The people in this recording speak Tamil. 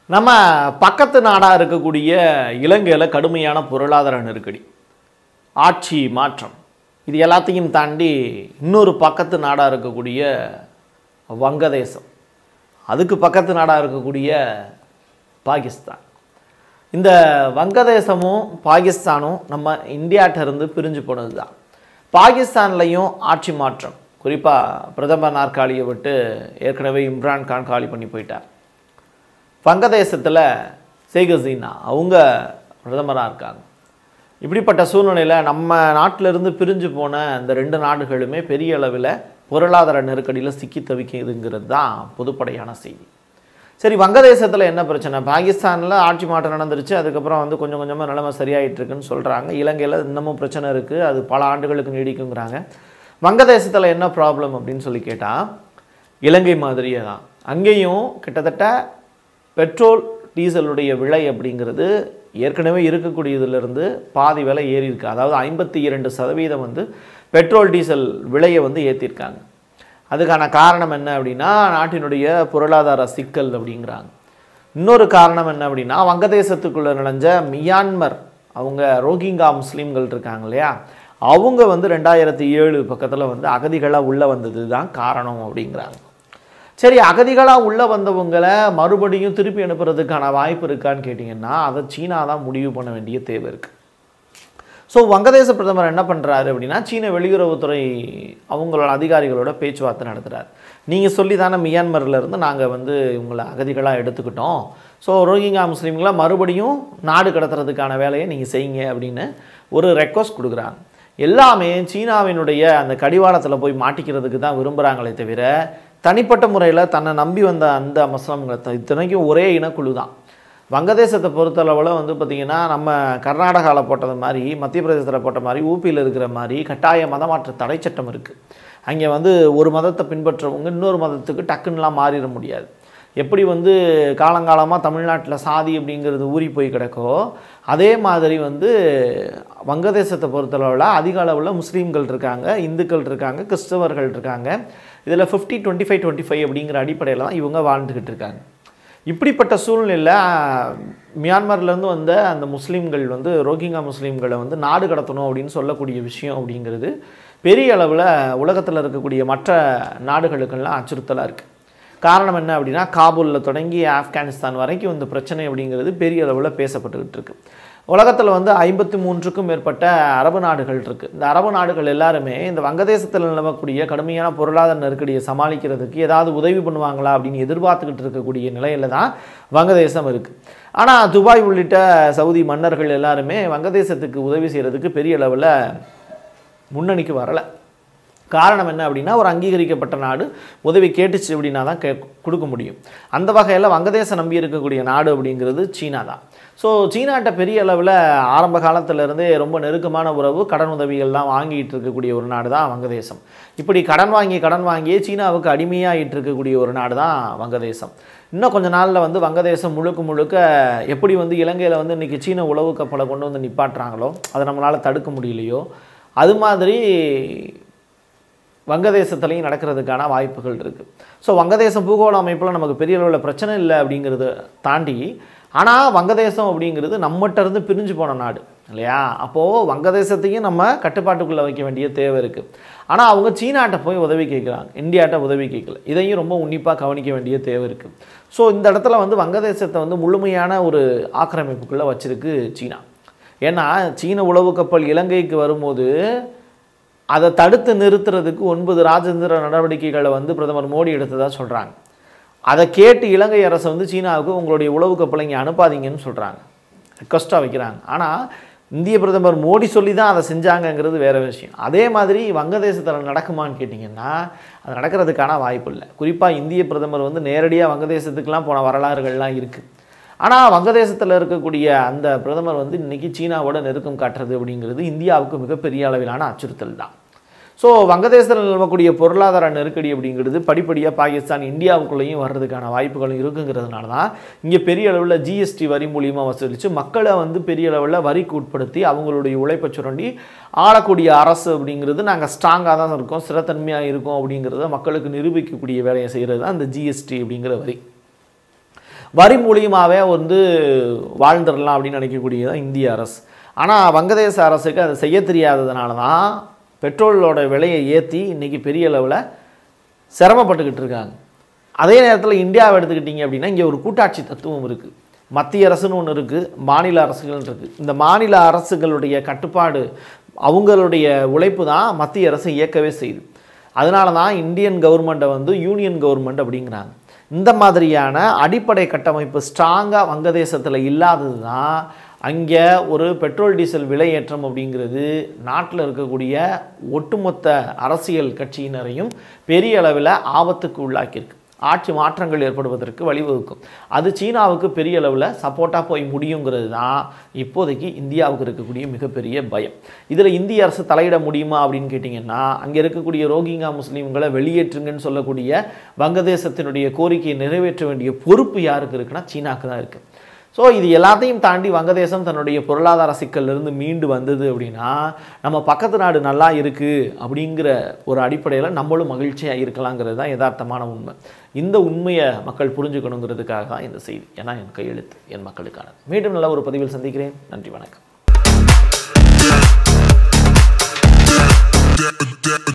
நம்ம பக்கத்து நாடாக இருக்கக்கூடிய இலங்கையில் கடுமையான பொருளாதார நெருக்கடி, ஆட்சி மாற்றம், இது எல்லாத்தையும் தாண்டி இன்னொரு பக்கத்து நாடாக இருக்கக்கூடிய வங்கதேசம், அதுக்கு பக்கத்து நாடாக இருக்கக்கூடிய பாகிஸ்தான். இந்த வங்கதேசமும் பாகிஸ்தானும் நம்ம இந்தியாட்டிருந்து பிரிஞ்சு போனது தான். பாகிஸ்தான்லையும் ஆட்சி மாற்றம், குறிப்பாக பிரதமர் நாற்காலியை விட்டு ஏற்கனவே இம்ரான் கான் காலி பண்ணி போயிட்டார். வங்கதேசத்தில் ஷேக் ஹசீனா அவங்க பிரதமராக இருக்காங்க. இப்படிப்பட்ட சூழ்நிலையில் நம்ம நாட்டிலிருந்து பிரிஞ்சு போன இந்த ரெண்டு நாடுகளுமே பெரிய அளவில் பொருளாதார நெருக்கடியில் சிக்கி தவிக்குதுங்கிறது தான் பொதுப்படையான செய்தி. சரி, வங்கதேசத்தில் என்ன பிரச்சனை? பாகிஸ்தானில் ஆட்சி மாற்றம் நடந்துருச்சு, அதுக்கப்புறம் கொஞ்சம் கொஞ்சமாக நிலைமை சரியாயிட்டு இருக்குன்னு சொல்கிறாங்க. இலங்கையில் இன்னமும் பிரச்சனை இருக்குது, அது பல ஆண்டுகளுக்கு நீடிக்குங்கிறாங்க. வங்கதேசத்தில் என்ன ப்ராப்ளம் அப்படின்னு சொல்லி கேட்டால், இலங்கை மாதிரியே தான் அங்கேயும் கிட்டத்தட்ட பெட்ரோல் டீசலுடைய விலை அப்படிங்கிறது ஏற்கனவே இருக்கக்கூடியதிலிருந்து பாதி விலை ஏறி இருக்கு. அதாவது 52% பெட்ரோல் டீசல் விலையை ஏற்றிருக்காங்க. அதுக்கான காரணம் என்ன அப்படின்னா, நாட்டினுடைய பொருளாதார சிக்கல் அப்படிங்கிறாங்க. இன்னொரு காரணம் என்ன அப்படின்னா, வங்கதேசத்துக்குள்ளே நுழைஞ்ச மியான்மர் அவங்க ரோஹிங்கா முஸ்லீம்கள் இருக்காங்க இல்லையா, அவங்க 2007 பக்கத்தில் அகதிகளாக உள்ளே வந்தது தான் காரணம் அப்படிங்கிறாங்க. சரி, அகதிகளாக உள்ளே வந்தவங்களை மறுபடியும் திருப்பி அனுப்புறதுக்கான வாய்ப்பு இருக்கான்னு கேட்டிங்கன்னா, அதை சீனா தான் முடிவு பண்ண வேண்டிய தேவை இருக்குது. ஸோ வங்கதேச பிரதமர் என்ன பண்ணுறாரு அப்படின்னா, சீன வெளியுறவுத்துறை அவங்களோட அதிகாரிகளோட பேச்சுவார்த்தை நடத்துகிறார். நீங்கள் சொல்லி தானே மியான்மர்லேருந்து நாங்கள் இவங்களை அகதிகளாக எடுத்துக்கிட்டோம், ஸோ ரோஹிங்கா முஸ்லீம்களை மறுபடியும் நாடு கடத்துறதுக்கான வேலையை நீங்கள் செய்யுங்க அப்படின்னு ஒரு ரெக்வஸ்ட் கொடுக்குறாங்க. எல்லாமே சீனாவினுடைய அந்த கடிவாளத்தில் போய் மாட்டிக்கிறதுக்கு தான் விரும்புகிறாங்களே தவிர, தனிப்பட்ட முறையில் தன்னை நம்பி வந்த அந்த முஸ்லிம்களை இத்தனைக்கும் ஒரே இனக்குழு தான். வங்கதேசத்தை பொறுத்தளவில் பார்த்திங்கன்னா, நம்ம கர்நாடகாவில் போட்டது மாதிரி, மத்திய பிரதேசத்தில் போட்ட மாதிரி, ஊபியில் இருக்கிற மாதிரி கட்டாய மதமாற்ற தடை சட்டம் இருக்குது. அங்கே ஒரு மதத்தை பின்பற்றவங்க இன்னொரு மதத்துக்கு டக்குன்னெலாம் மாறிட முடியாது. எப்படி காலங்காலமாக தமிழ்நாட்டில் சாதி அப்படிங்கிறது ஊறி போய் கிடக்கோ, அதே மாதிரி வங்கதேசத்தை பொறுத்தளவில் அதிக அளவில் முஸ்லீம்கள் இருக்காங்க, இந்துக்கள் இருக்காங்க, கிறிஸ்தவர்கள் இருக்காங்க. இதில் 50-25-25 அப்படிங்கிற அடிப்படையில் தான் இவங்க வாழ்ந்துக்கிட்டு இருக்காங்க. இப்படிப்பட்ட சூழ்நிலையில் மியான்மர்லேருந்து வந்த அந்த முஸ்லீம்கள் ரோஹிங்கா முஸ்லீம்களை நாடு கடத்தணும் அப்படின்னு சொல்லக்கூடிய விஷயம் அப்படிங்கிறது பெரிய அளவில் உலகத்தில் இருக்கக்கூடிய மற்ற நாடுகளுக்கெல்லாம் அச்சுறுத்தலாக இருக்குது. காரணம் என்ன அப்படின்னா, காபூலில் தொடங்கி ஆப்கானிஸ்தான் வரைக்கும் இந்த பிரச்சனை அப்படிங்கிறது பெரிய அளவில் பேசப்பட்டுக்கிட்டு இருக்குது. உலகத்தில் 53க்கும் மேற்பட்ட அரபு நாடுகள் இருக்குது. இந்த அரபு நாடுகள் எல்லாருமே இந்த வங்கதேசத்தில் நிலவக்கூடிய கடுமையான பொருளாதார நெருக்கடியை சமாளிக்கிறதுக்கு ஏதாவது உதவி பண்ணுவாங்களா அப்படின்னு எதிர்பார்த்துக்கிட்டு இருக்கக்கூடிய நிலையில் தான் வங்கதேசம் இருக்குது. ஆனால் துபாய் உள்ளிட்ட சவுதி மன்னர்கள் எல்லாருமே வங்கதேசத்துக்கு உதவி செய்கிறதுக்கு பெரிய அளவில் முன்னணிக்கு வரலை. காரணம் என்ன அப்படின்னா, ஒரு அங்கீகரிக்கப்பட்ட நாடு உதவி கேட்டுச்சு அப்படின்னா தான் கொடுக்க முடியும். அந்த வகையில் வங்கதேசம் நம்பி இருக்கக்கூடிய நாடு அப்படிங்கிறது சீனா தான். ஸோ சீனாட்ட பெரிய அளவில் ஆரம்ப காலத்திலேருந்தே ரொம்ப நெருக்கமான உறவு, கடன் உதவிகள்லாம் வாங்கிட்டு இருக்கக்கூடிய ஒரு நாடு தான் வங்கதேசம். இப்படி கடன் வாங்கியே சீனாவுக்கு அடிமையாகிட்டு இருக்கக்கூடிய ஒரு நாடு தான் வங்கதேசம். இன்னும் கொஞ்ச நாளில் வங்கதேசம் முழுக்க எப்படி இலங்கையில் இன்றைக்கி சீன உளவு கப்பலை கொண்டு நிப்பாட்டுறாங்களோ, அதை நம்மளால் தடுக்க முடியலையோ, அது மாதிரி வங்கதேசத்துலையும் நடக்கிறதுக்கான வாய்ப்புகள் இருக்குது. ஸோ வங்கதேசம் பூகோள அமைப்பில் நமக்கு பெரிய அளவில் பிரச்சனை இல்லை அப்படிங்கிறத தாண்டி, ஆனால் வங்கதேசம் அப்படிங்கிறது நம்மகிட்ட இருந்து பிரிஞ்சு போன நாடு இல்லையா? அப்போது வங்கதேசத்தையும் நம்ம கட்டுப்பாட்டுக்குள்ளே வைக்க வேண்டிய தேவை இருக்குது. ஆனால் அவங்க சீனாட்ட போய் உதவி கேட்குறாங்க, இந்தியாட்ட உதவி கேட்கல. இதையும் ரொம்ப உன்னிப்பாக கவனிக்க வேண்டிய தேவை இருக்குது. ஸோ இந்த இடத்துல வங்கதேசத்தை முழுமையான ஒரு ஆக்கிரமிப்புக்குள்ளே வச்சிருக்கு சீனா. ஏன்னா சீன உளவு கப்பல் இலங்கைக்கு வரும்போது அதை தடுத்து நிறுத்துறதுக்கு 9 ராஜதந்திர நடவடிக்கைகளை பிரதமர் மோடி எடுத்ததாக சொல்கிறாங்க. அதை கேட்டு இலங்கை அரசு சீனாவுக்கு உங்களுடைய உளவு கப்பலை இங்கே அனுப்பாதீங்கன்னு சொல்கிறாங்க, ரிக்வஸ்ட்டாக வைக்கிறாங்க. ஆனால் இந்திய பிரதமர் மோடி சொல்லி தான் அதை செஞ்சாங்கங்கிறது வேறு விஷயம். அதே மாதிரி வங்கதேசத்தில் நடக்குமான்னு கேட்டிங்கன்னா, அது நடக்கிறதுக்கான வாய்ப்பு இல்லை. குறிப்பாக இந்திய பிரதமர் நேரடியாக வங்கதேசத்துக்கெலாம் போன வரலாறுகள்லாம் இருக்குது. ஆனால் வங்கதேசத்தில் இருக்கக்கூடிய அந்த பிரதமர் இன்றைக்கி சீனாவோட நெருக்கம் காட்டுறது அப்படிங்கிறது இந்தியாவுக்கு மிகப்பெரிய அளவிலான அச்சுறுத்தல் தான். ஸோ வங்கதேசத்தில் நிலவக்கூடிய பொருளாதார நெருக்கடி அப்படிங்கிறது படிப்படியாக பாகிஸ்தான் இந்தியாவுக்குள்ளேயும் வர்றதுக்கான வாய்ப்புகளும் இருக்குங்கிறதுனால தான் இங்கே பெரிய அளவில் ஜிஎஸ்டி வரி மூலியமாக வசூலித்து மக்களை பெரிய அளவில் வரிக்கு உட்படுத்தி அவங்களுடைய உழைப்பை சுரண்டி ஆளக்கூடிய அரசு அப்படிங்கிறது நாங்கள் ஸ்ட்ராங்காக தான் இருக்கோம், ஸ்திரத்தன்மையாக இருக்கோம் அப்படிங்கிறத மக்களுக்கு நிரூபிக்கக்கூடிய வேலையை செய்கிறது தான் இந்த ஜிஎஸ்டி அப்படிங்கிற வரி. வரி மூலியமாகவே வந்து வாழ்ந்துடலாம் அப்படின்னு நினைக்கக்கூடியதான் இந்திய அரசு. ஆனால் வங்கதேச அரசுக்கு அதை செய்ய தெரியாததுனால தான் பெட்ரோலோட விலையை ஏற்றி இன்றைக்கி பெரிய அளவில் சிரமப்பட்டுக்கிட்டு இருக்காங்க. அதே நேரத்தில் இந்தியாவை எடுத்துக்கிட்டிங்க அப்படின்னா இங்கே ஒரு கூட்டாட்சி தத்துவம் இருக்குது. மத்திய அரசுன்னு ஒன்று இருக்குது, மாநில அரசுகள் இருக்குது. இந்த மாநில அரசுகளுடைய கட்டுப்பாடு, அவங்களுடைய உழைப்பு தான் மத்திய அரசை இயக்கவே செய்யுது. அதனால தான் இந்தியன் கவர்மெண்ட்டை வந்து யூனியன் கவர்மெண்ட் அப்படிங்கிறாங்க. இந்த மாதிரியான அடிப்படை கட்டமைப்பு ஸ்ட்ராங்காக வங்கதேசத்தில் இல்லாதது தான் அங்கே ஒரு பெட்ரோல் டீசல் விலையேற்றம் அப்படிங்கிறது நாட்டில் இருக்கக்கூடிய ஒட்டுமொத்த அரசியல் கட்சியினரையும் பெரிய அளவில் ஆபத்துக்கு உள்ளாக்கியிருக்கு. ஆட்சி மாற்றங்கள் ஏற்படுவதற்கு வழிவகுக்கும். அது சீனாவுக்கு பெரிய அளவில் சப்போர்ட்டாக போய் முடியுங்கிறது தான் இப்போதைக்கு இந்தியாவுக்கு இருக்கக்கூடிய மிகப்பெரிய பயம். இதில் இந்திய அரசு தலையிட முடியுமா அப்படின்னு கேட்டிங்கன்னா, அங்கே இருக்கக்கூடிய ரோஹிங்கா முஸ்லீம்களை வெளியேற்றுங்கன்னு சொல்லக்கூடிய வங்கதேசத்தினுடைய கோரிக்கையை நிறைவேற்ற வேண்டிய பொறுப்பு யாருக்கு இருக்குன்னா சீனாவுக்கு தான் இருக்குது. ஸோ இது எல்லாத்தையும் தாண்டி வங்கதேசம் தன்னுடைய பொருளாதார சிக்கலிருந்து மீண்டு வந்தது அப்படின்னா நம்ம பக்கத்து நாடு நல்லா இருக்குது அப்படிங்கிற ஒரு அடிப்படையில் நம்மளும் மகிழ்ச்சியாக இருக்கலாங்கிறது தான் யதார்த்தமான உண்மை. இந்த உண்மையை மக்கள் புரிஞ்சுக்கணுங்கிறதுக்காக தான் இந்த செய்தி. ஏன்னா என் கையெழுத்து என் மக்களுக்கானது. மீண்டும் நல்ல ஒரு பதிவில் சந்திக்கிறேன். நன்றி, வணக்கம்.